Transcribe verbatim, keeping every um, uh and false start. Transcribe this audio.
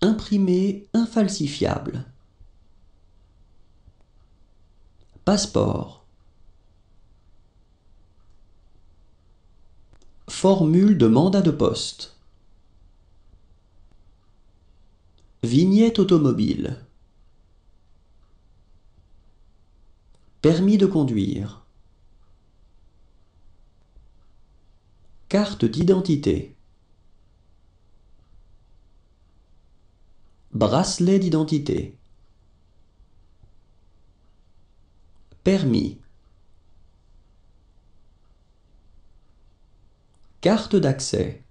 Imprimé infalsifiable. Passeport. Formule de mandat de poste. Vignette automobile. Permis de conduire. Carte d'identité. Bracelet d'identité. Permis. Carte d'accès.